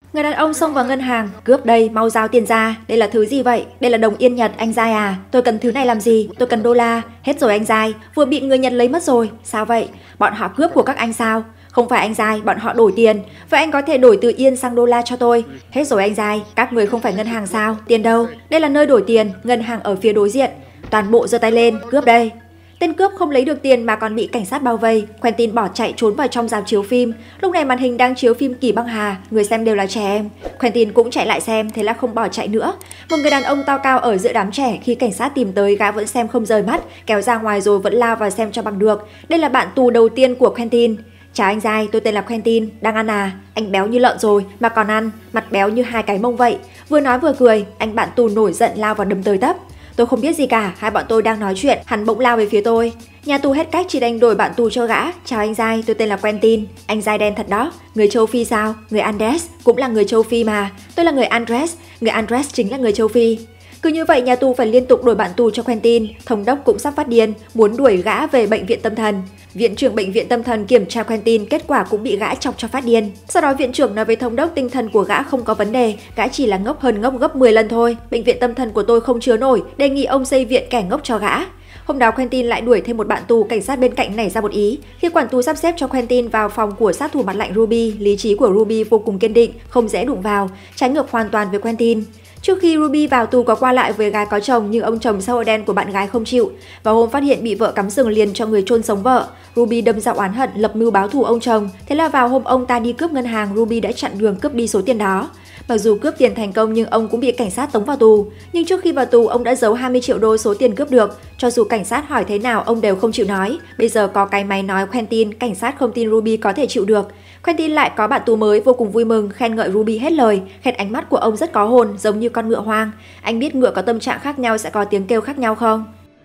Người đàn ông xông vào ngân hàng, cướp đây, mau giao tiền ra. Đây là thứ gì vậy? Đây là đồng yên Nhật, anh Giai à? Tôi cần thứ này làm gì? Tôi cần đô la. Hết rồi anh Giai, vừa bị người Nhật lấy mất rồi. Sao vậy? Bọn họ cướp của các anh sao? Không phải anh Giai, bọn họ đổi tiền. Vậy anh có thể đổi từ yên sang đô la cho tôi. Hết rồi anh Giai, các người không phải ngân hàng sao? Tiền đâu? Đây là nơi đổi tiền, ngân hàng ở phía đối diện. Toàn bộ giơ tay lên, cướp đây. Tên cướp không lấy được tiền mà còn bị cảnh sát bao vây. Quentin bỏ chạy trốn vào trong rạp chiếu phim. Lúc này màn hình đang chiếu phim Kỳ Băng Hà, người xem đều là trẻ em. Quentin cũng chạy lại xem, thế là không bỏ chạy nữa. Một người đàn ông to cao ở giữa đám trẻ, khi cảnh sát tìm tới, gã vẫn xem không rời mắt, kéo ra ngoài rồi vẫn lao vào xem cho bằng được. Đây là bạn tù đầu tiên của Quentin. Chào anh Giai, tôi tên là Quentin, đang ăn à? Anh béo như lợn rồi mà còn ăn, mặt béo như hai cái mông vậy. Vừa nói vừa cười, anh bạn tù nổi giận lao vào đâm tới tấp. Tôi không biết gì cả, hai bọn tôi đang nói chuyện, hắn bỗng lao về phía tôi. Nhà tù hết cách chỉ đành đổi bạn tù cho gã. Chào anh Giai, tôi tên là Quentin. Anh Giai đen thật đó. Người châu Phi sao? Người Andes cũng là người châu Phi mà. Tôi là người Andres, người Andres chính là người châu Phi. Cứ như vậy nhà tù phải liên tục đổi bạn tù cho Quentin. Thống đốc cũng sắp phát điên, muốn đuổi gã về bệnh viện tâm thần. Viện trưởng bệnh viện tâm thần kiểm tra Quentin, kết quả cũng bị gã chọc cho phát điên. Sau đó viện trưởng nói với thống đốc tinh thần của gã không có vấn đề, gã chỉ là ngốc hơn ngốc gấp 10 lần thôi. Bệnh viện tâm thần của tôi không chứa nổi, đề nghị ông xây viện kẻ ngốc cho gã. Hôm đó Quentin lại đuổi thêm một bạn tù, cảnh sát bên cạnh nảy ra một ý. Khi quản tù sắp xếp cho Quentin vào phòng của sát thủ mặt lạnh Ruby, lý trí của Ruby vô cùng kiên định, không dễ đụng vào, trái ngược hoàn toàn với Quentin. Trước khi Ruby vào tù có qua lại với gái có chồng nhưng ông chồng xã hội đen của bạn gái không chịu. Vào hôm phát hiện bị vợ cắm sừng liền cho người chôn sống vợ, Ruby đâm ra oán hận lập mưu báo thù ông chồng. Thế là vào hôm ông ta đi cướp ngân hàng, Ruby đã chặn đường cướp đi số tiền đó. Mặc dù cướp tiền thành công nhưng ông cũng bị cảnh sát tống vào tù. Nhưng trước khi vào tù ông đã giấu 20 triệu đô số tiền cướp được. Cho dù cảnh sát hỏi thế nào ông đều không chịu nói. Bây giờ có cái máy nói Quentin, cảnh sát không tin Ruby có thể chịu được. Quentin lại có bạn tù mới vô cùng vui mừng, khen ngợi Ruby hết lời, khen ánh mắt của ông rất có hồn, giống như con ngựa hoang. Anh biết ngựa có tâm trạng khác nhau sẽ có tiếng kêu khác nhau không?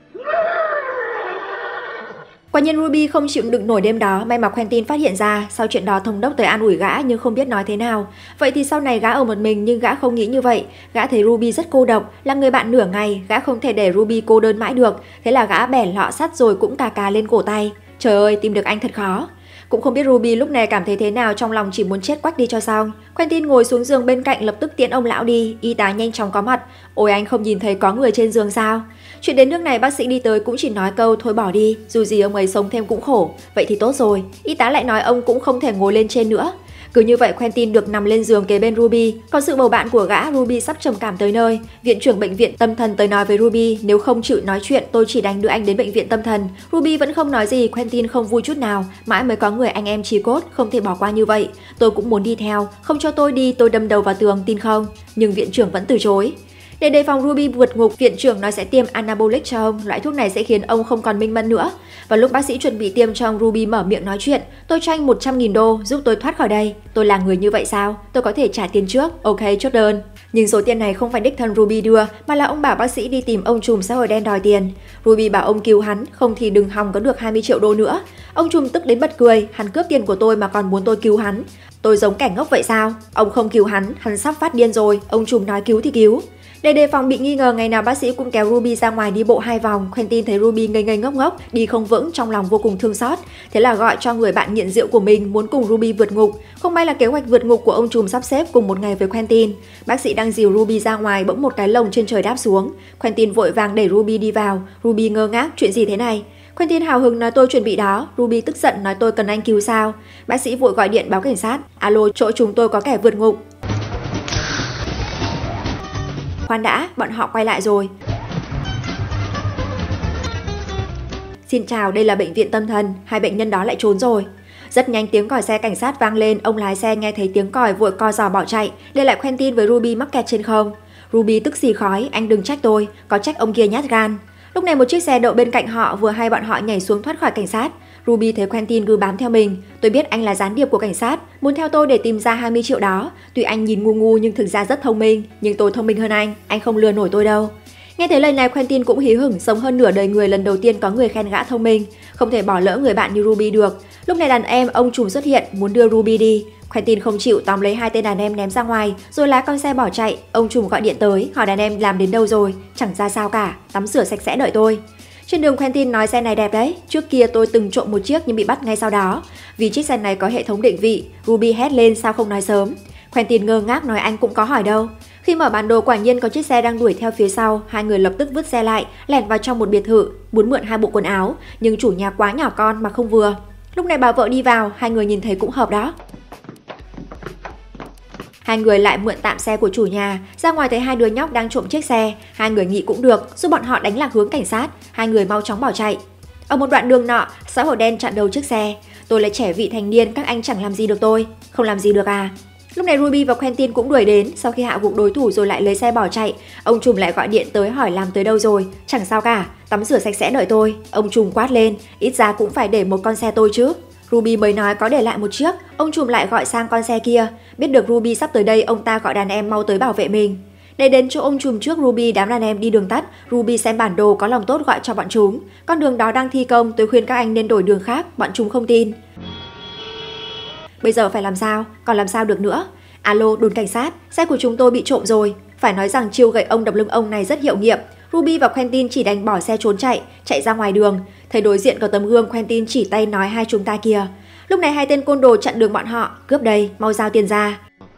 Quả nhiên Ruby không chịu đựng nổi đêm đó, may mà Quentin phát hiện ra. Sau chuyện đó thống đốc tới an ủi gã nhưng không biết nói thế nào. Vậy thì sau này gã ở một mình nhưng gã không nghĩ như vậy. Gã thấy Ruby rất cô độc, là người bạn nửa ngày, gã không thể để Ruby cô đơn mãi được. Thế là gã bẻ lọ sắt rồi cũng cà cà lên cổ tay. Trời ơi, tìm được anh thật khó. Cũng không biết Ruby lúc này cảm thấy thế nào, trong lòng chỉ muốn chết quách đi cho xong. Quentin ngồi xuống giường bên cạnh lập tức tiễn ông lão đi, y tá nhanh chóng có mặt. Ôi anh không nhìn thấy có người trên giường sao? Chuyện đến nước này bác sĩ đi tới cũng chỉ nói câu thôi bỏ đi, dù gì ông ấy sống thêm cũng khổ. Vậy thì tốt rồi, y tá lại nói ông cũng không thể ngồi lên trên nữa. Cứ như vậy Quentin được nằm lên giường kế bên Ruby. Còn sự bầu bạn của gã, Ruby sắp trầm cảm tới nơi. Viện trưởng bệnh viện tâm thần tới nói với Ruby, nếu không chịu nói chuyện tôi chỉ đánh đưa anh đến bệnh viện tâm thần. Ruby vẫn không nói gì, Quentin không vui chút nào. Mãi mới có người anh em chí cốt, không thể bỏ qua như vậy. Tôi cũng muốn đi theo, không cho tôi đi tôi đâm đầu vào tường, tin không? Nhưng viện trưởng vẫn từ chối. Để đề phòng Ruby vượt ngục, viện trưởng nói sẽ tiêm anabolic cho ông, loại thuốc này sẽ khiến ông không còn minh mẫn nữa. Và lúc bác sĩ chuẩn bị tiêm cho ông, Ruby mở miệng nói chuyện. Tôi cho anh 100.000 đô, giúp tôi thoát khỏi đây. Tôi là người như vậy sao? Tôi có thể trả tiền trước, ok chốt đơn. Nhưng số tiền này không phải đích thân Ruby đưa, mà là ông bảo bác sĩ đi tìm ông trùm xã hội đen đòi tiền. Ruby bảo ông cứu hắn, không thì đừng hòng có được 20 triệu đô nữa. Ông trùm tức đến bật cười, hắn cướp tiền của tôi mà còn muốn tôi cứu hắn. Tôi giống kẻ ngốc vậy sao? Ông không cứu hắn sắp phát điên rồi, ông trùm nói cứu thì cứu. Để đề phòng bị nghi ngờ, ngày nào bác sĩ cũng kéo Ruby ra ngoài đi bộ 2 vòng. Quentin thấy Ruby ngây ngây ngốc ngốc, đi không vững, trong lòng vô cùng thương xót. Thế là gọi cho người bạn nghiện rượu của mình muốn cùng Ruby vượt ngục. Không may là kế hoạch vượt ngục của ông trùm sắp xếp cùng một ngày với Quentin. Bác sĩ đang dìu Ruby ra ngoài, bỗng một cái lồng trên trời đáp xuống. Quentin vội vàng đẩy Ruby đi vào. Ruby ngơ ngác, chuyện gì thế này? Quentin hào hứng nói tôi chuẩn bị đó. Ruby tức giận nói tôi cần anh cứu sao? Bác sĩ vội gọi điện báo cảnh sát. Alo, chỗ chúng tôi có kẻ vượt ngục. Khoan đã, bọn họ quay lại rồi. Xin chào, đây là bệnh viện tâm thần, hai bệnh nhân đó lại trốn rồi. Rất nhanh tiếng còi xe cảnh sát vang lên, ông lái xe nghe thấy tiếng còi vội co giò bỏ chạy, để lại Quentin với Ruby mắc kẹt trên không. Ruby tức xì khói, anh đừng trách tôi, có trách ông kia nhát gan. Lúc này một chiếc xe đậu bên cạnh họ, vừa hay bọn họ nhảy xuống thoát khỏi cảnh sát. Ruby thấy Quentin cứ bám theo mình. Tôi biết anh là gián điệp của cảnh sát, muốn theo tôi để tìm ra 20 triệu đó. Tuy anh nhìn ngu ngu nhưng thực ra rất thông minh, nhưng tôi thông minh hơn anh không lừa nổi tôi đâu. Nghe thấy lời này Quentin cũng hí hửng, sống hơn nửa đời người lần đầu tiên có người khen gã thông minh, không thể bỏ lỡ người bạn như Ruby được. Lúc này đàn em ông trùm xuất hiện, muốn đưa Ruby đi. Quentin không chịu, tóm lấy hai tên đàn em ném ra ngoài, rồi lái con xe bỏ chạy. Ông trùm gọi điện tới, hỏi đàn em làm đến đâu rồi, chẳng ra sao cả, tắm rửa sạch sẽ đợi tôi. Trên đường Quentin nói xe này đẹp đấy, trước kia tôi từng trộm một chiếc nhưng bị bắt ngay sau đó. Vì chiếc xe này có hệ thống định vị, Ruby hét lên sao không nói sớm. Quentin ngơ ngác nói anh cũng có hỏi đâu. Khi mở bản đồ quả nhiên có chiếc xe đang đuổi theo phía sau, hai người lập tức vứt xe lại, lẻn vào trong một biệt thự, muốn mượn 2 bộ quần áo, nhưng chủ nhà quá nhỏ con mà không vừa. Lúc này bà vợ đi vào, hai người nhìn thấy cũng hợp đó. Hai người lại mượn tạm xe của chủ nhà, ra ngoài thấy 2 đứa nhóc đang trộm chiếc xe, hai người nghĩ cũng được, giúp bọn họ đánh lạc hướng cảnh sát, hai người mau chóng bỏ chạy. Ở một đoạn đường nọ, xã hội đen chặn đầu chiếc xe. Tôi là trẻ vị thành niên, các anh chẳng làm gì được tôi. Không làm gì được à? Lúc này Ruby và Quentin cũng đuổi đến, sau khi hạ gục đối thủ rồi lại lấy xe bỏ chạy. Ông trùm lại gọi điện tới hỏi làm tới đâu rồi. Chẳng sao cả, tắm rửa sạch sẽ đợi tôi. Ông trùm quát lên, ít ra cũng phải để một con xe tôi chứ. Ruby mới nói có để lại một chiếc, ông trùm lại gọi sang con xe kia. Biết được Ruby sắp tới đây, ông ta gọi đàn em mau tới bảo vệ mình. Để đến chỗ ông trùm trước Ruby, đám đàn em đi đường tắt. Ruby xem bản đồ có lòng tốt gọi cho bọn chúng. Con đường đó đang thi công, tôi khuyên các anh nên đổi đường khác, bọn chúng không tin. Bây giờ phải làm sao? Còn làm sao được nữa? Alo, đồn cảnh sát, xe của chúng tôi bị trộm rồi. Phải nói rằng chiêu gậy ông đập lưng ông này rất hiệu nghiệm. Ruby và Quentin chỉ đành bỏ xe trốn chạy ra ngoài đường. Thấy đối diện có tấm gương, Quentin chỉ tay nói hai chúng ta kìa. Lúc này 2 tên côn đồ chặn đường bọn họ. Cướp đây, mau giao tiền ra.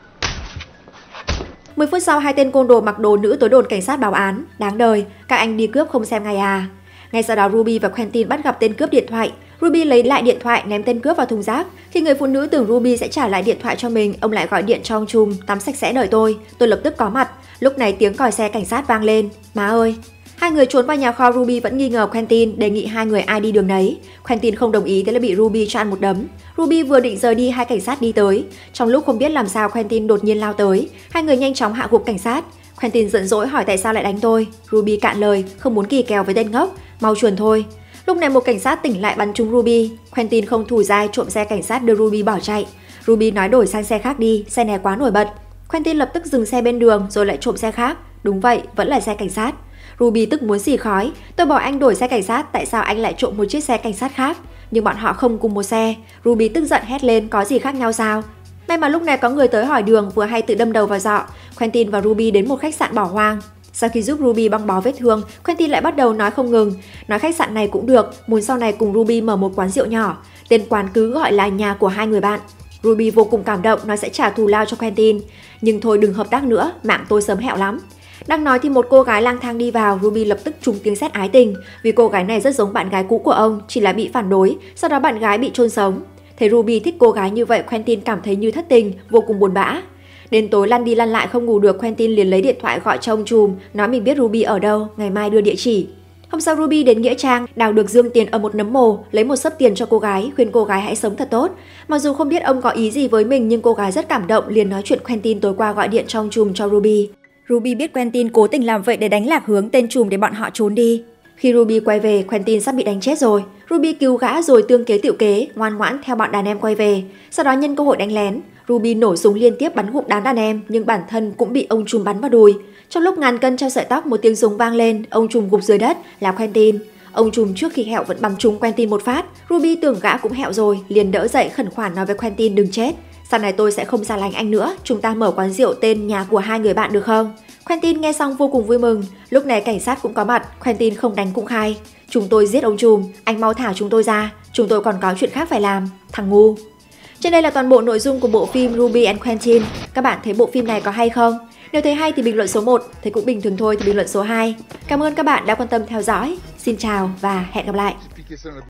10 phút sau, 2 tên côn đồ mặc đồ nữ tới đồn cảnh sát báo án. Đáng đời, các anh đi cướp không xem ngày à? Ngay sau đó Ruby và Quentin bắt gặp tên cướp điện thoại. Ruby lấy lại điện thoại ném tên cướp vào thùng rác. Khi người phụ nữ tưởng Ruby sẽ trả lại điện thoại cho mình, ông lại gọi điện cho ông trùm, tắm sạch sẽ đợi tôi. Tôi lập tức có mặt. Lúc này tiếng còi xe cảnh sát vang lên. Má ơi! Hai người trốn vào nhà kho. Ruby vẫn nghi ngờ Quentin, đề nghị hai người ai đi đường đấy. Quentin không đồng ý, thế là bị Ruby cho ăn một đấm. Ruby vừa định rời đi, 2 cảnh sát đi tới. Trong lúc không biết làm sao, Quentin đột nhiên lao tới. Hai người nhanh chóng hạ gục cảnh sát. Quentin giận dỗi hỏi tại sao lại đánh tôi. Ruby cạn lời, không muốn kỳ kèo với tên ngốc, mau chuồn thôi. Lúc này một cảnh sát tỉnh lại bắn trúng Ruby. Quentin không thủ dai trộm xe cảnh sát đưa Ruby bỏ chạy. Ruby nói đổi sang xe khác đi, xe này quá nổi bật. Quentin lập tức dừng xe bên đường rồi lại trộm xe khác. Đúng vậy, vẫn là xe cảnh sát. Ruby tức muốn xì khói. Tôi bảo anh đổi xe cảnh sát, tại sao anh lại trộm một chiếc xe cảnh sát khác? Nhưng bọn họ không cùng một xe. Ruby tức giận hét lên, có gì khác nhau sao? May mà lúc này có người tới hỏi đường, vừa hay tự đâm đầu vào dọ. Quentin và Ruby đến một khách sạn bỏ hoang. Sau khi giúp Ruby băng bó vết thương, Quentin lại bắt đầu nói không ngừng. Nói khách sạn này cũng được, muốn sau này cùng Ruby mở một quán rượu nhỏ. Tên quán cứ gọi là nhà của 2 người bạn. Ruby vô cùng cảm động, nói sẽ trả thù lao cho Quentin. Nhưng thôi đừng hợp tác nữa, mạng tôi sớm hẹo lắm. Đang nói thì một cô gái lang thang đi vào. Ruby lập tức trúng tiếng sét ái tình. Vì cô gái này rất giống bạn gái cũ của ông, chỉ là bị phản đối, sau đó bạn gái bị chôn sống. Thấy Ruby thích cô gái như vậy, Quentin cảm thấy như thất tình, vô cùng buồn bã. Đến tối lăn đi lăn lại không ngủ được, Quentin liền lấy điện thoại gọi cho ông trùm, nói mình biết Ruby ở đâu, ngày mai đưa địa chỉ. Hôm sau Ruby đến nghĩa trang, đào được dương tiền ở một nấm mồ, lấy một xấp tiền cho cô gái, khuyên cô gái hãy sống thật tốt. Mặc dù không biết ông có ý gì với mình nhưng cô gái rất cảm động, liền nói chuyện Quentin tối qua gọi điện cho ông trùm cho Ruby. Ruby biết Quentin cố tình làm vậy để đánh lạc hướng tên trùm để bọn họ trốn đi. Khi Ruby quay về, Quentin sắp bị đánh chết rồi. Ruby cứu gã rồi tương kế tựu kế, ngoan ngoãn theo bọn đàn em quay về. Sau đó nhân cơ hội đánh lén, Ruby nổ súng liên tiếp bắn gục đám đàn em, nhưng bản thân cũng bị ông trùm bắn vào đùi. Trong lúc ngàn cân treo sợi tóc, một tiếng súng vang lên, ông trùm gục dưới đất là Quentin. Ông trùm trước khi hẹo vẫn bắn trúng Quentin một phát. Ruby tưởng gã cũng hẹo rồi, liền đỡ dậy khẩn khoản nói với Quentin đừng chết. Sau này tôi sẽ không xa lánh anh nữa, chúng ta mở quán rượu tên nhà của 2 người bạn được không? Quentin nghe xong vô cùng vui mừng. Lúc này cảnh sát cũng có mặt, Quentin không đánh cũng khai. Chúng tôi giết ông trùm, anh mau thả chúng tôi ra, chúng tôi còn có chuyện khác phải làm, thằng ngu. Trên đây là toàn bộ nội dung của bộ phim Ruby and Quentin. Các bạn thấy bộ phim này có hay không? Nếu thấy hay thì bình luận số 1, thấy cũng bình thường thôi thì bình luận số 2. Cảm ơn các bạn đã quan tâm theo dõi. Xin chào và hẹn gặp lại.